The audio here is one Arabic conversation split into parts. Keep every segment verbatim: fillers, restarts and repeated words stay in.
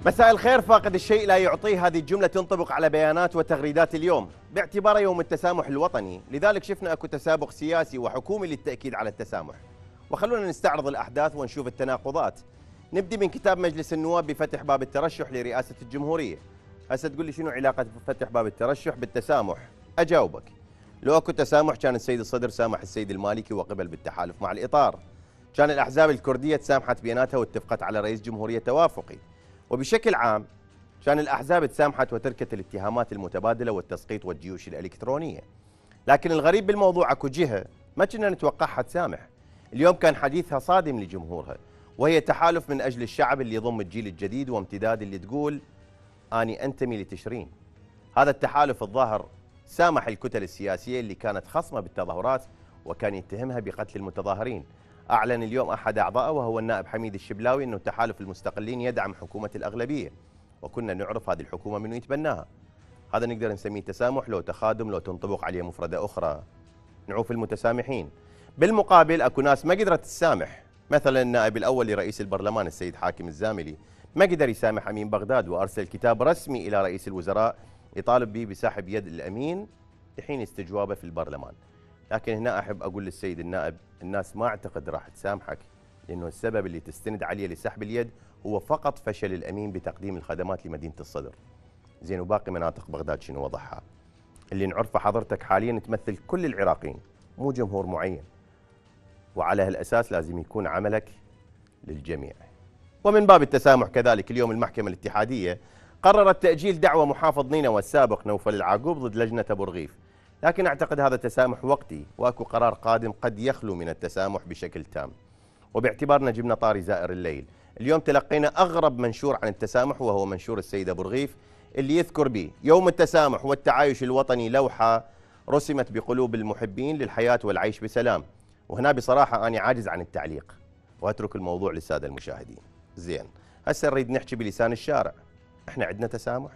مساء الخير. فاقد الشيء لا يعطيه، هذه الجملة تنطبق على بيانات وتغريدات اليوم باعتباره يوم التسامح الوطني، لذلك شفنا اكو تسابق سياسي وحكومي للتأكيد على التسامح. وخلونا نستعرض الأحداث ونشوف التناقضات. نبدي من كتاب مجلس النواب بفتح باب الترشح لرئاسة الجمهورية. هسه تقول لي شنو علاقة فتح باب الترشح بالتسامح؟ أجاوبك. لو اكو تسامح كان السيد الصدر سامح السيد المالكي وقبل بالتحالف مع الإطار. كان الأحزاب الكردية تسامحت بيناتها واتفقت على رئيس جمهورية توافقي. وبشكل عام كان الأحزاب تسامحت وتركت الاتهامات المتبادلة والتسقيط والجيوش الإلكترونية. لكن الغريب بالموضوع اكو جهة ما كنا نتوقعها تسامح. اليوم كان حديثها صادم لجمهورها، وهي تحالف من أجل الشعب اللي يضم الجيل الجديد وامتداد اللي تقول أني أنتمي لتشرين. هذا التحالف الظاهر سامح الكتل السياسية اللي كانت خصمة بالتظاهرات وكان يتهمها بقتل المتظاهرين. أعلن اليوم أحد أعضائه وهو النائب حميد الشبلاوي أنه تحالف المستقلين يدعم حكومة الأغلبية، وكنا نعرف هذه الحكومة من يتبناها. هذا نقدر نسميه تسامح لو تخادم، لو تنطبق عليه مفردة أخرى نعوف المتسامحين. بالمقابل أكو ناس ما قدرت تسامح، مثلا النائب الأول لرئيس البرلمان السيد حاكم الزاملي ما قدر يسامح أمين بغداد، وأرسل كتاب رسمي إلى رئيس الوزراء يطالب به بسحب يد الأمين لحين استجوابه في البرلمان. لكن هنا أحب أقول للسيد النائب، الناس ما أعتقد راح تسامحك، لأنه السبب اللي تستند عليه لسحب اليد هو فقط فشل الأمين بتقديم الخدمات لمدينة الصدر. زين، وباقي مناطق بغداد شنو وضعها؟ اللي نعرفه حضرتك حاليا تمثل كل العراقيين، مو جمهور معين، وعلى هالأساس لازم يكون عملك للجميع. ومن باب التسامح كذلك اليوم المحكمة الاتحادية قررت تأجيل دعوى محافظ نينوى السابق نوفل العاقوب ضد لجنة أبو رغيف، لكن أعتقد هذا تسامح وقتي، وأكو قرار قادم قد يخلو من التسامح بشكل تام. وباعتبارنا جبنا طاري زائر الليل، اليوم تلقينا أغرب منشور عن التسامح وهو منشور السيد أبو رغيف اللي يذكر به يوم التسامح والتعايش الوطني، لوحة رسمت بقلوب المحبين للحياة والعيش بسلام. وهنا بصراحة أنا عاجز عن التعليق وأترك الموضوع للسادة المشاهدين. زين، هسه نريد نحكي بلسان الشارع. احنا عندنا تسامح؟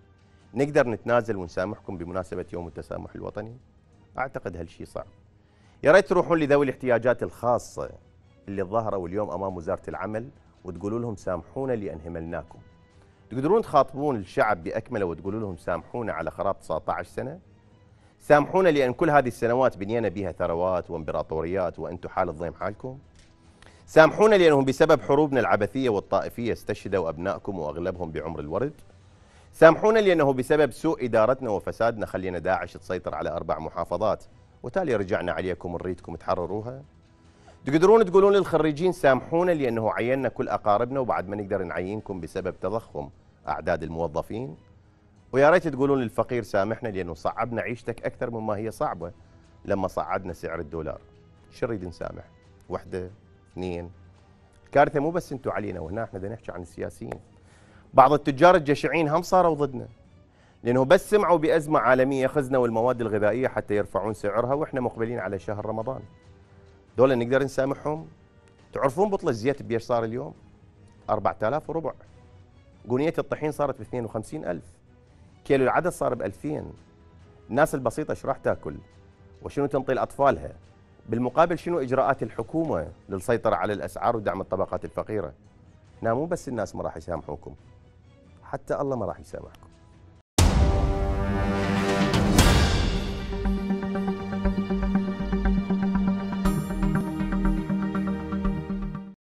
نقدر نتنازل ونسامحكم بمناسبة يوم التسامح الوطني؟ أعتقد هالشيء صعب. يا ريت تروحون لذوي الاحتياجات الخاصة اللي ظهروا اليوم أمام وزارة العمل وتقولوا لهم سامحونا لأن هملناكم. تقدرون تخاطبون الشعب بأكمله وتقولوا لهم سامحونا على خراب تسعة عشر سنة؟ سامحونا لأن كل هذه السنوات بنينا بها ثروات وامبراطوريات وأنتم حال الضيم حالكم؟ سامحونا لأنهم بسبب حروبنا العبثية والطائفية استشهدوا أبنائكم وأغلبهم بعمر الورد؟ سامحونا لأنه بسبب سوء إدارتنا وفسادنا خلينا داعش تسيطر على أربع محافظات وتالي رجعنا عليكم ونريدكم تحرروها؟ تقدرون تقولون للخريجين سامحونا لأنه عيننا كل أقاربنا وبعد ما نقدر نعينكم بسبب تضخم أعداد الموظفين؟ ويا ريت تقولون للفقير سامحنا لأنه صعبنا عيشتك أكثر مما هي صعبة لما صعدنا سعر الدولار. شو نريد نسامح؟ وحدة؟ اثنين؟ الكارثة مو بس انتم علينا، وهنا احنا بدنا نحكي عن السياسيين. بعض التجار الجشعين هم صاروا ضدنا لأنه بس سمعوا بأزمة عالمية خزنوا المواد الغذائية حتى يرفعون سعرها وإحنا مقبلين على شهر رمضان. دول نقدر نسامحهم؟ تعرفون بطل الزيت بيش صار اليوم؟ أربعة آلاف وربع. قنية الطحين صارت ب اثنين وخمسين ألف. كيلو العدس صار ب ألفين. الناس البسيطة ايش راح تاكل؟ وشنو تنطي لأطفالها؟ بالمقابل شنو إجراءات الحكومة للسيطرة على الأسعار ودعم الطبقات الفقيرة؟ هنا مو بس الناس ما راح يسامحوكم، حتى الله ما راح يسامحكم.